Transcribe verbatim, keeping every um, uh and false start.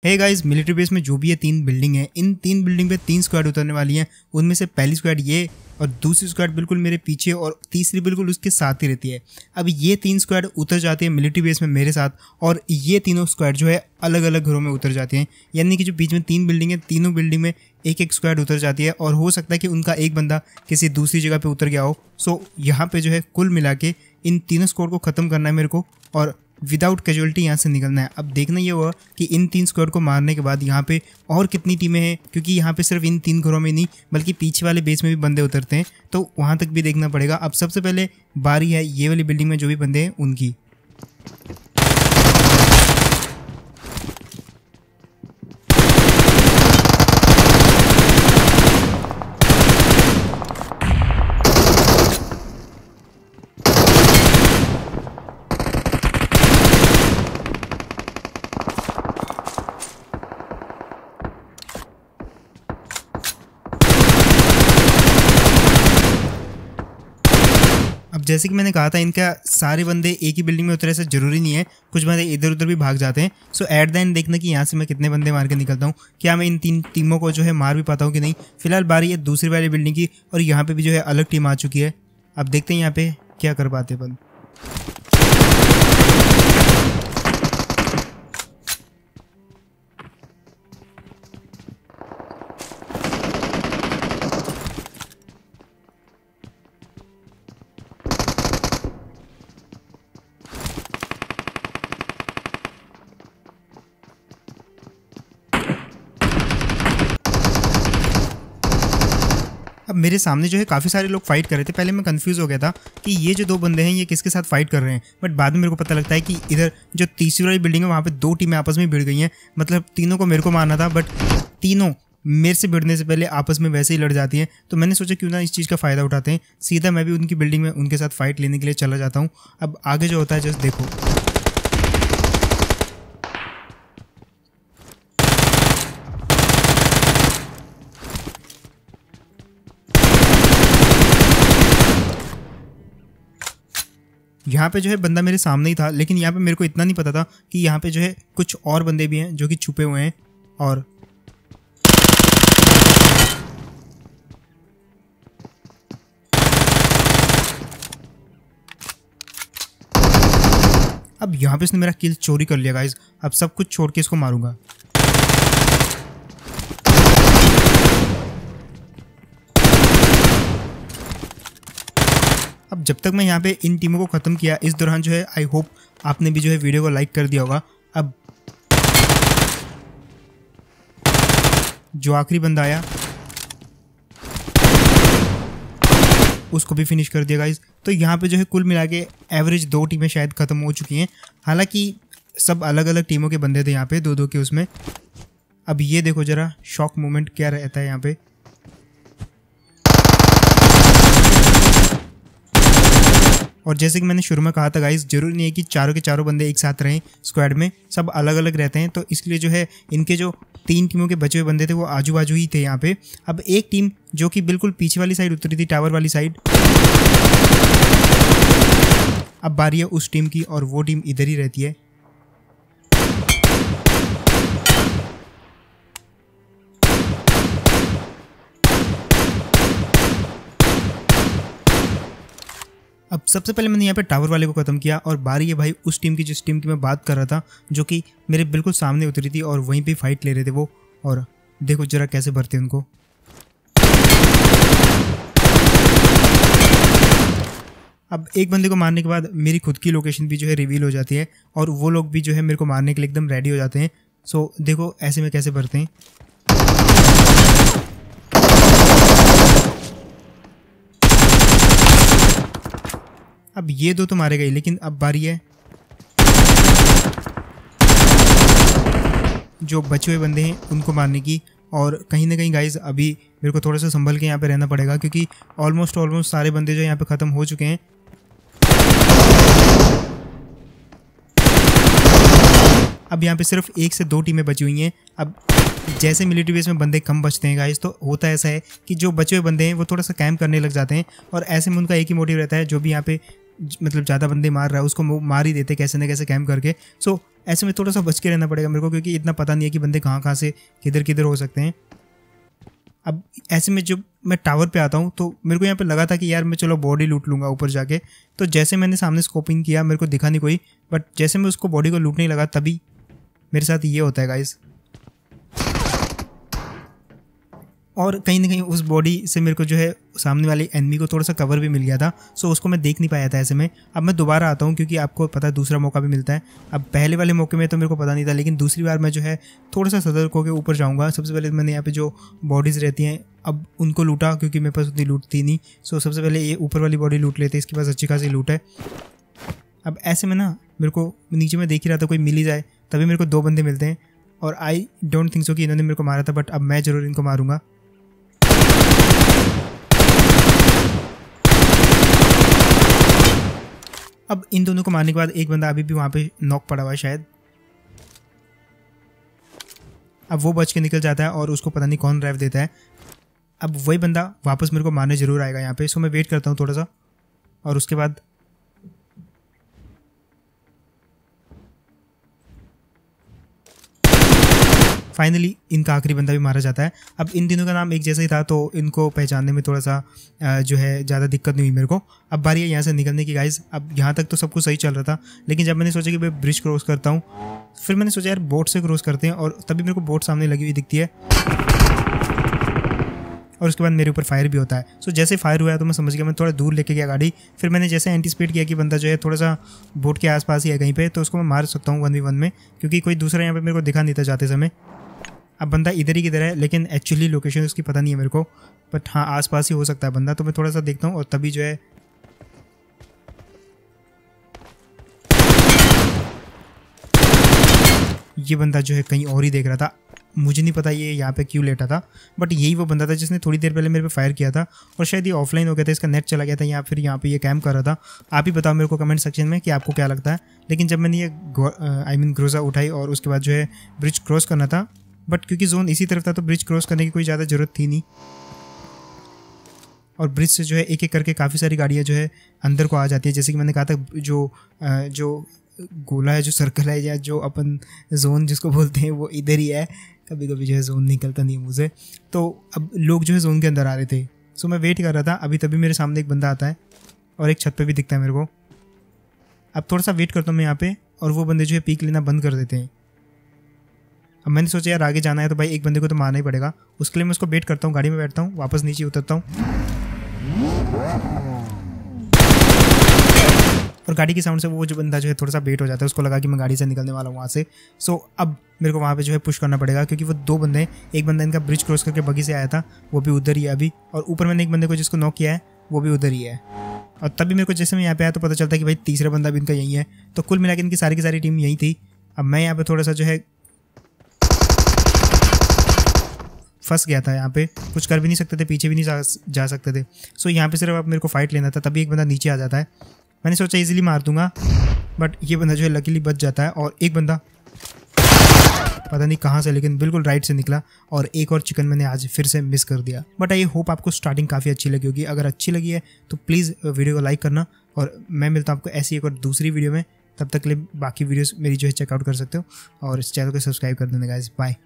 Hey guys, military base में जो भी है तीन बिल्डिंग है, इन तीन बिल्डिंग पे तीन स्क्वाड उतरने वाली हैं। उनमें से पहली स्क्वाड ये और दूसरी स्क्वाड बिल्कुल मेरे पीछे और तीसरी बिल्कुल उसके साथ ही रहती है। अब ये तीन स्क्वाड उतर जाती है मिलिट्री बेस में मेरे साथ और ये तीनों स्क्वाड जो है अलग अलग घरों में उतर जाती हैं। यानी कि जो बीच में तीन बिल्डिंग है, तीनों बिल्डिंग में एक एक स्क्वाड उतर जाती है और हो सकता है कि उनका एक बंदा किसी दूसरी जगह पे उतर गया हो। सो यहाँ पे जो है कुल मिला के इन तीनों स्क्वाड को ख़त्म करना है मेरे को और विदाउट कैजुअलिटी यहाँ से निकलना है। अब देखना ये हुआ कि इन तीन स्क्वाड को मारने के बाद यहाँ पे और कितनी टीमें हैं, क्योंकि यहाँ पे सिर्फ इन तीन घरों में नहीं बल्कि पीछे वाले बेस में भी बंदे उतरते हैं, तो वहाँ तक भी देखना पड़ेगा। अब सबसे पहले बारी है ये वाली बिल्डिंग में जो भी बंदे हैं उनकी। अब जैसे कि मैंने कहा था, इनका सारे बंदे एक ही बिल्डिंग में उतरे ऐसा जरूरी नहीं है, कुछ बंदे इधर उधर भी भाग जाते हैं। सो एट द एंड देखना कि यहाँ से मैं कितने बंदे मार के निकलता हूँ, क्या मैं इन तीन टीमों को जो है मार भी पाता हूँ कि नहीं। फिलहाल बारी है दूसरी वाली बिल्डिंग की और यहाँ पे भी जो है अलग टीम आ चुकी है। अब देखते हैं यहाँ पे क्या कर पाते हैं बंद। अब मेरे सामने जो है काफ़ी सारे लोग फाइट कर रहे थे। पहले मैं कंफ्यूज हो गया था कि ये जो दो बंदे हैं ये किसके साथ फाइट कर रहे हैं, बट बाद में मेरे को पता लगता है कि इधर जो तीसरी वाली बिल्डिंग है वहाँ पे दो टीमें आपस में भिड़ गई हैं। मतलब तीनों को मेरे को मारना था, बट तीनों मेरे से भिड़ने से पहले आपस में वैसे ही लड़ जाती हैं। तो मैंने सोचा क्यों ना इस चीज़ का फ़ायदा उठाते हैं, सीधा मैं भी उनकी बिल्डिंग में उनके साथ फाइट लेने के लिए चला जाता हूँ। अब आगे जो होता है जस्ट देखो। यहाँ पे जो है बंदा मेरे सामने ही था, लेकिन यहाँ पे मेरे को इतना नहीं पता था कि यहाँ पे जो है कुछ और बंदे भी हैं जो कि छुपे हुए हैं। और अब यहाँ पे इसने मेरा किल चोरी कर लिया गाइस। अब सब कुछ छोड़ के इसको मारूंगा। अब जब तक मैं यहाँ पे इन टीमों को ख़त्म किया, इस दौरान जो है आई होप आपने भी जो है वीडियो को लाइक कर दिया होगा। अब जो आखिरी बंदा आया उसको भी फिनिश कर दिया गाइस। तो यहाँ पे जो है कुल मिला के एवरेज दो टीमें शायद ख़त्म हो चुकी हैं। हालांकि सब अलग अलग टीमों के बंदे थे यहाँ पे, दो दो के उसमें। अब ये देखो ज़रा शॉक मोमेंट क्या रहता है यहाँ पे। और जैसे कि मैंने शुरू में कहा था गाइस, जरूरी नहीं है कि चारों के चारों बंदे एक साथ रहें स्क्वाड में, सब अलग अलग रहते हैं। तो इसलिए जो है इनके जो तीन टीमों के बचे हुए बंदे थे वो आजू बाजू ही थे यहाँ पे। अब एक टीम जो कि बिल्कुल पीछे वाली साइड उतरी थी, टावर वाली साइड, अब बारी है उस टीम की और वो टीम इधर ही रहती है। अब सबसे पहले मैंने यहाँ पे टावर वाले को ख़त्म किया और बारी है भाई उस टीम की जिस टीम की मैं बात कर रहा था, जो कि मेरे बिल्कुल सामने उतरी थी और वहीं पे फाइट ले रहे थे वो। और देखो जरा कैसे भरते हैं उनको। अब एक बंदे को मारने के बाद मेरी खुद की लोकेशन भी जो है रिवील हो जाती है और वो लोग भी जो है मेरे को मारने के लिए एकदम रेडी हो जाते हैं। सो देखो ऐसे में कैसे भरते हैं। अब ये दो तो मारे गए, लेकिन अब बारी है जो बचे हुए बंदे हैं उनको मारने की। और कहीं ना कहीं गाइस अभी मेरे को थोड़ा सा संभल के यहाँ पे रहना पड़ेगा, क्योंकि ऑलमोस्ट ऑलमोस्ट सारे बंदे जो यहाँ पे ख़त्म हो चुके हैं। अब यहाँ पे सिर्फ एक से दो टीमें बची हुई हैं। अब जैसे मिलिट्री बेस में बंदे कम बचते हैं गाइस, तो होता ऐसा है कि जो बचे हुए बंदे हैं वो थोड़ा सा कैंप करने लग जाते हैं और ऐसे में उनका एक ही मोटिव रहता है, जो भी यहाँ पे मतलब ज़्यादा बंदे मार रहा है उसको मार ही देते कैसे ना कैसे कैम्प करके। सो ऐसे में थोड़ा सा बच के रहना पड़ेगा मेरे को, क्योंकि इतना पता नहीं है कि बंदे कहाँ कहाँ से किधर किधर हो सकते हैं। अब ऐसे में जब मैं टावर पे आता हूँ तो मेरे को यहाँ पे लगा था कि यार मैं चलो बॉडी लूट लूँगा ऊपर जाके। तो जैसे मैंने सामने स्कोपिंग किया मेरे को दिखा नहीं कोई, बट जैसे मैं उसको बॉडी को लूटने लगा तभी मेरे साथ ये होता है गाइस। और कहीं ना कहीं उस बॉडी से मेरे को जो है सामने वाले एनिमी को थोड़ा सा कवर भी मिल गया था, सो उसको मैं देख नहीं पाया था ऐसे में। अब मैं दोबारा आता हूँ क्योंकि आपको पता है दूसरा मौका भी मिलता है। अब पहले वाले मौके में तो मेरे को पता नहीं था, लेकिन दूसरी बार मैं जो है थोड़ा सा सतर्क होकर ऊपर जाऊँगा। सबसे पहले मैंने यहाँ पे जो बॉडीज़ रहती हैं अब उनको लूटा, क्योंकि मेरे पास उतनी लूट थी नहीं। सो सबसे पहले ये ऊपर वाली बॉडी लूट लेते, इसके पास अच्छी खासी लूट है। अब ऐसे में ना मेरे को नीचे में देख ही रहा था कोई मिल ही जाए, तभी मेरे को दो बंदे मिलते हैं। और आई डोंट थिंक सो कि इन्होंने मेरे को मारा था, बट अब मैं ज़रूर इनको मारूंगा। अब इन दोनों को मारने के बाद एक बंदा अभी भी वहाँ पे नॉक पड़ा हुआ है शायद। अब वो बच के निकल जाता है और उसको पता नहीं कौन ड्राइव देता है। अब वही बंदा वापस मेरे को मारने ज़रूर आएगा यहाँ पे, सो मैं वेट करता हूँ थोड़ा सा। और उसके बाद फाइनली इनका आखिरी बंदा भी मारा जाता है। अब इन तीनों का नाम एक जैसा ही था तो इनको पहचानने में थोड़ा सा जो है ज़्यादा दिक्कत नहीं हुई मेरे को। अब बारी है यहाँ से निकलने की गाइस। अब यहाँ तक तो सब कुछ सही चल रहा था, लेकिन जब मैंने सोचा कि मैं ब्रिज क्रॉस करता हूँ, फिर मैंने सोचा यार बोट से क्रॉस करते हैं, और तभी मेरे को बोट सामने लगी हुई दिखती है और उसके बाद मेरे ऊपर फायर भी होता है। सो जैसे फायर हुआ है तो मैं समझ गया, मैं थोड़ा दूर लेके गया गाड़ी। फिर मैंने जैसे एंटीसिपेट किया कि बंदा जो है थोड़ा सा बोट के आसपास ही है कहीं पे, तो उसको मैं मार सकता हूँ वन वी वन में, क्योंकि कोई दूसरा यहाँ पे मेरे को दिखा नहीं था जाते समय। अब बंदा इधर ही किधर है, लेकिन एक्चुअली लोकेशन उसकी पता नहीं है मेरे को, बट हाँ आसपास ही हो सकता है बंदा। तो मैं थोड़ा सा देखता हूँ और तभी जो है ये बंदा जो है कहीं और ही देख रहा था। मुझे नहीं पता ये यहाँ पे क्यों लेटा था, बट यही वो बंदा था जिसने थोड़ी देर पहले मेरे पे फायर किया था। और शायद ये ऑफलाइन हो गया था, इसका नेट चला गया था या फिर यहाँ पे ये कैम्प कर रहा था। आप ही बताओ मेरे को कमेंट सेक्शन में कि आपको क्या लगता है। लेकिन जब मैंने ये आई मीन ग्रोजा उठाई और उसके बाद जो है ब्रिज क्रॉस करना था, बट क्योंकि जोन इसी तरफ था तो ब्रिज क्रॉस करने की कोई ज़्यादा ज़रूरत थी नहीं। और ब्रिज से जो है एक एक करके काफ़ी सारी गाड़ियाँ जो है अंदर को आ जाती है। जैसे कि मैंने कहा था जो जो गोला है, जो सर्कल है, या जो अपन जोन जिसको बोलते हैं, वो इधर ही है। कभी कभी जो है जोन निकलता नहीं है मुँह से। तो अब लोग जो है जोन के अंदर आ रहे थे, सो मैं वेट कर रहा था। अभी तभी मेरे सामने एक बंदा आता है और एक छत पे भी दिखता है मेरे को। अब थोड़ा सा वेट करता हूँ मैं यहाँ पे, और वो बंदे जो है पीक लेना बंद कर देते हैं। अब मैंने सोचा यार आगे जाना है तो भाई एक बंदे को तो मारना ही पड़ेगा। उसके लिए मैं उसको वेट करता हूँ, गाड़ी में बैठता हूँ, वापस नीचे उतरता हूँ और गाड़ी की साउंड से वो जो बंदा जो है थोड़ा सा वेट हो जाता है, उसको लगा कि मैं गाड़ी से निकलने वाला हूँ वहाँ से। सो अब मेरे को वहाँ पे जो है पुश करना पड़ेगा, क्योंकि वो दो बंदे हैं। एक बंदा इनका ब्रिज क्रॉस करके बगी से आया था, वो भी उधर ही है अभी, और ऊपर मैंने एक बंदे को जिसको नॉक किया है वो भी उधर ही है। और तभी मेरे को जैसे मैं यहाँ पे आया तो पता चलता है कि भाई तीसरा बंदा भी इनका यही है। तो कुल मिला के इनकी सारी की सारी टीम यही थी। अब मैं यहाँ पे थोड़ा सा जो है फंस गया था, यहाँ पे कुछ कर भी नहीं सकते थे, पीछे भी नहीं जा, जा सकते थे। सो यहाँ पे सिर्फ अब मेरे को फाइट लेना था। तभी एक बंदा नीचे आ जाता है। मैंने सोचा इजीली मार दूंगा, बट ये बंदा जो है लकीली बच जाता है। और एक बंदा पता नहीं कहाँ से, लेकिन बिल्कुल राइट से निकला, और एक और चिकन मैंने आज फिर से मिस कर दिया। बट आई होप आपको स्टार्टिंग काफ़ी अच्छी लगी होगी। अगर अच्छी लगी है तो प्लीज़ वीडियो को लाइक करना, और मैं मिलता हूँ आपको ऐसी एक और दूसरी वीडियो में। तब तक के लिए बाकी वीडियोस मेरी जो है चेकआउट कर सकते हो, और इस चैनल को सब्सक्राइब कर देना गाइस। बाय।